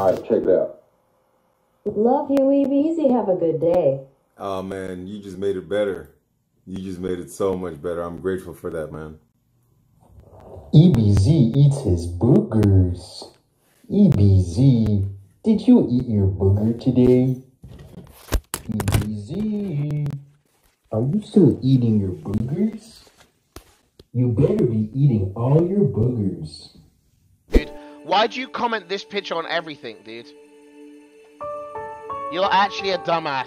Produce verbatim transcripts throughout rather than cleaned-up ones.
All right, check it out. Love you, E B Z. Have a good day. Oh, man, you just made it better. You just made it so much better. I'm grateful for that, man. E B Z eats his boogers. E B Z, did you eat your booger today? E B Z, are you still eating your boogers? You better be eating all your boogers. Dude, why'd you comment this picture on everything, dude? You're actually a dumbass.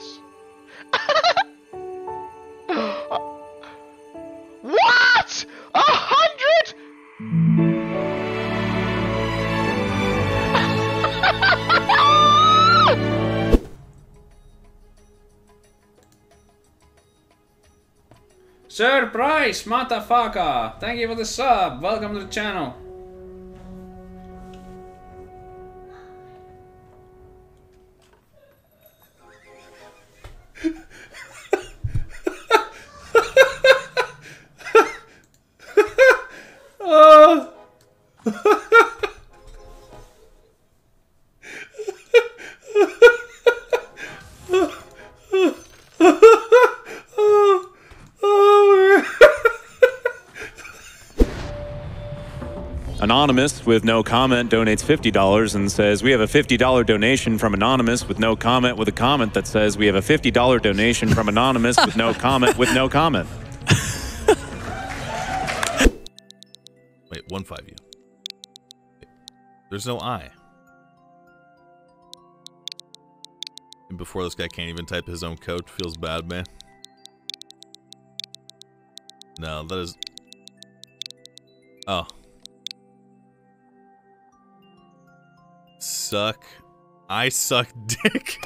What? A hundred? Surprise, motherfucker! Thank you for the sub. Welcome to the channel. Oh. Anonymous with no comment donates fifty dollars and says, we have a fifty dollar donation from Anonymous with no comment with a comment that says, we have a fifty dollar donation from Anonymous with no comment with no comment. Wait, one five U. There's no I. And before this guy can't even type his own code, feels bad, man. No, that is... Oh. Suck. I suck dick.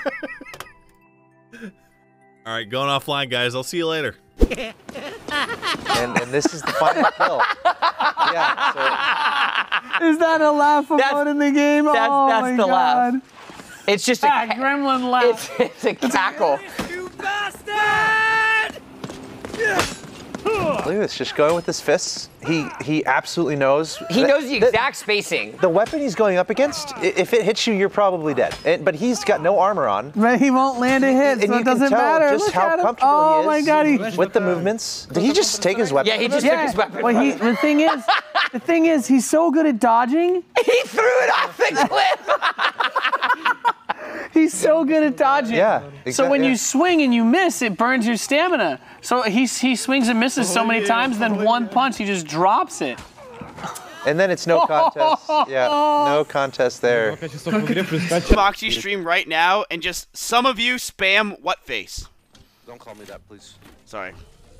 Alright, going offline, guys. I'll see you later. and, and this is the final kill. Yeah, so... Is that a laugh mode in the game? That's, oh that's my the God. laugh. It's just a ah, gremlin laugh. It's, it's a cackle. You bastard! Look at this, just going with his fists. He he absolutely knows. He knows the exact the, spacing. The weapon he's going up against, if it hits you, you're probably dead. It, but he's got no armor on. But he won't land a hit, and so you it doesn't can tell matter. just Look how at him. comfortable oh he is my God, he, with the movements. Did he just take his weapon? Yeah, he just yeah. took his weapon. Well, he, the thing is, the thing is, he's so good at dodging. He threw it off the cliff. He's so good at dodging. Yeah. Exactly, so when yeah. you swing and you miss, it burns your stamina. So he he swings and misses so many times, then one punch, he just drops it. And then it's no contest. Yeah, no contest there. Moxie stream right now, and just some of you spam what face. Don't call me that, please. Sorry.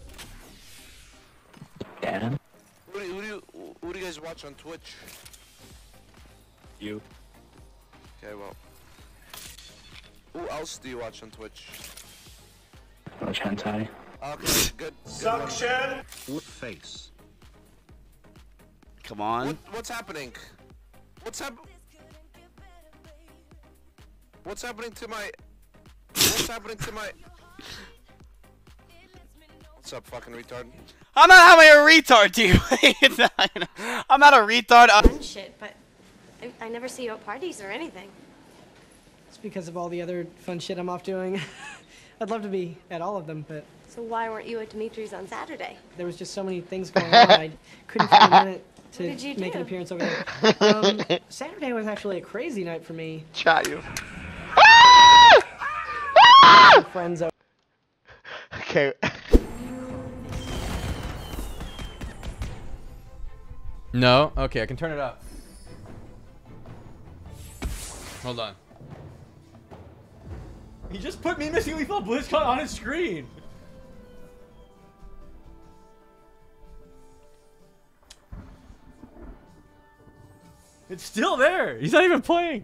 Dan? Who do, who, do you, who do you guys watch on Twitch? You. Okay, well. Who else do you watch on Twitch? Watch hentai. Okay, good. Suction! What face? Come on. What, what's happening? What's hap- What's happening to my... What's happening to my... What's up, fucking retard? I'm not having a retard, dude. I'm not a retard. Fun shit, but I, I never see you at parties or anything. It's because of all the other fun shit I'm off doing. I'd love to be at all of them, but... So why weren't you at Dimitri's on Saturday? There was just so many things going on, I couldn't find a minute to What did you make do? an appearance over there. Um, Saturday was actually a crazy night for me. Chat you. Friends over. Okay. No? Okay, I can turn it up. Hold on. He just put me missing lethal BlizzCon on his screen. It's still there. He's not even playing.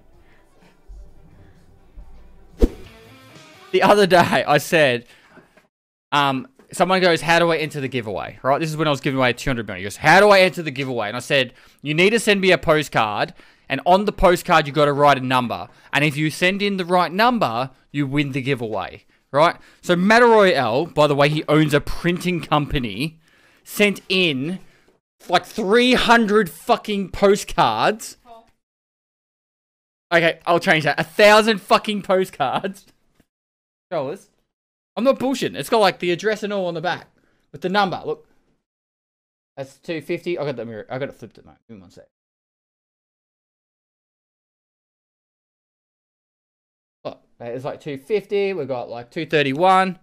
The other day, I said, um, someone goes, how do I enter the giveaway? Right? This is when I was giving away two hundred million. He goes, how do I enter the giveaway? And I said, you need to send me a postcard. And on the postcard, you got to write a number. And if you send in the right number, you win the giveaway. Right? So Mataroyal, by the way, he owns a printing company, sent in like three hundred fucking postcards. Okay, I'll change that. A thousand fucking postcards. Dollars. I'm not bullshitting. It's got like the address and all on the back with the number. Look, that's two fifty. I got the mirror. I got it flipped at mate. Give me one sec. Look, it's like two fifty. We got like two thirty-one.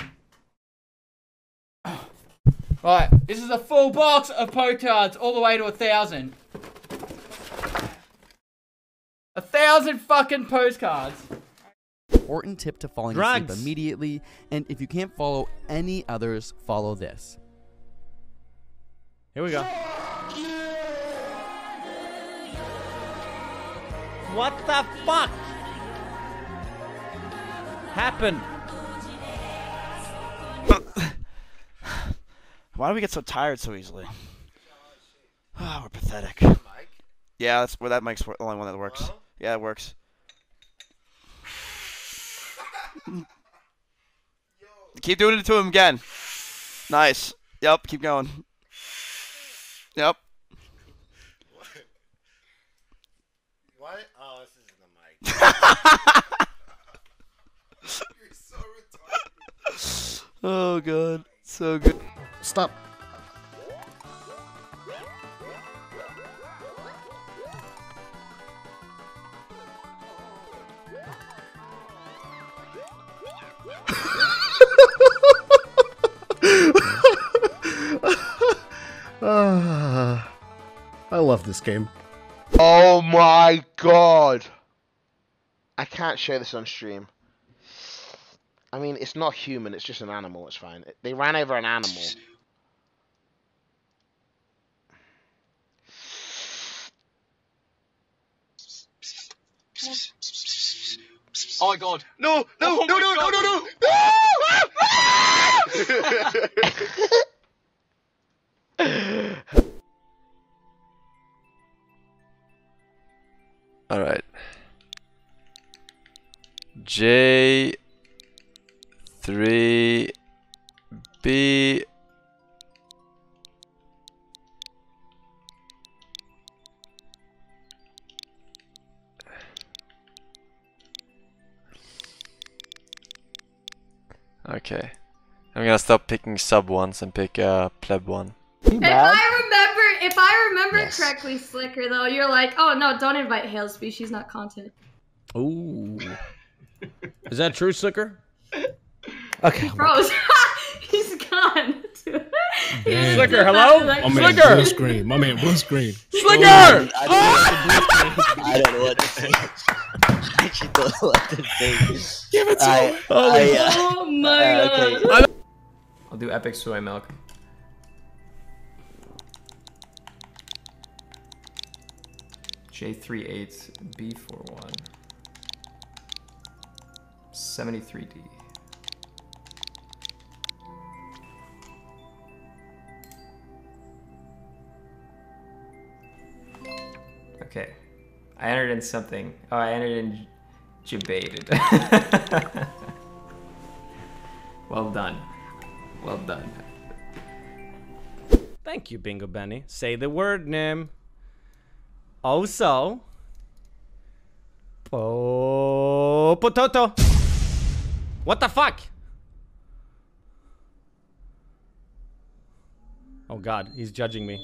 Right, this is a full box of postcards all the way to a thousand. A thousand fucking postcards. Important tip to falling Drugs. asleep immediately, and if you can't follow any others, follow this. Here we go. What the fuck happened? Why do we get so tired so easily? Ah, we're pathetic. Yeah, that's where that mic's the only one that works. Yeah, it works. Keep doing it to him again. Nice. Yep, keep going. Yep. What? Oh, this isn't the mic. You're so retarded. Oh, God. So good. Stop. uh, I love this game. Oh my god! I can't show this on stream. I mean, it's not human, it's just an animal, it's fine. They ran over an animal. Oh my god. No, no, oh no, no, no, no, no, no! Alright. J three B Okay. I'm gonna stop picking sub ones and pick uh, pleb one. If I remember, if I remember Yes. correctly, Slicker, though, you're like, oh no, don't invite Hail Species, not content. Ooh. Is that true, Slicker? Okay. He froze. He's gone. Damn. Slicker, hello? Like, My man blue screen. My man blue screen. Slicker! I don't know what to say. I actually don't know what to say. Give it to I, him. I, uh, Oh my uh, god. okay. I'll do epic soy milk. J three eight B four one. seventy-three D. Okay. I entered in something. Oh, I entered in Jebaited. Well done. Well done. Thank you, Bingo Benny. Say the word name. Also. Po potato. What the fuck? Oh god, he's judging me.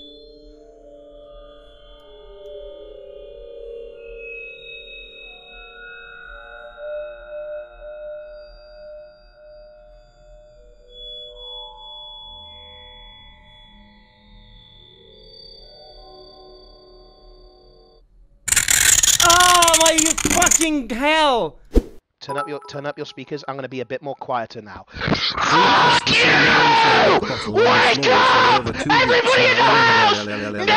Oh my fucking hell! Turn up your turn up your speakers. I'm gonna be a bit more quieter now. Fuck you! Wake up! Everybody in the house!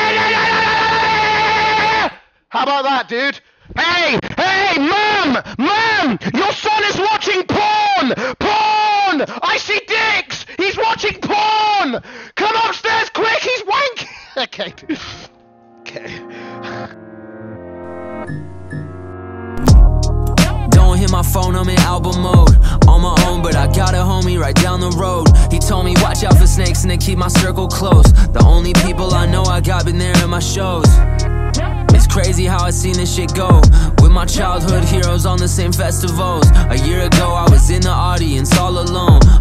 How about that, dude? Hey! Hey! Mom! Mom! Your son is watching porn! Porn! I see dicks! He's watching porn! Come upstairs quick! He's wanking! Okay. Okay. Don't hit my phone, I'm in album mode. On my own, but I got a homie right down the road. He told me watch out for snakes and then keep my circle close. The only people I know I got been there in my shows. It's crazy how I seen this shit go. With my childhood heroes on the same festivals. A year ago I was in the audience all alone.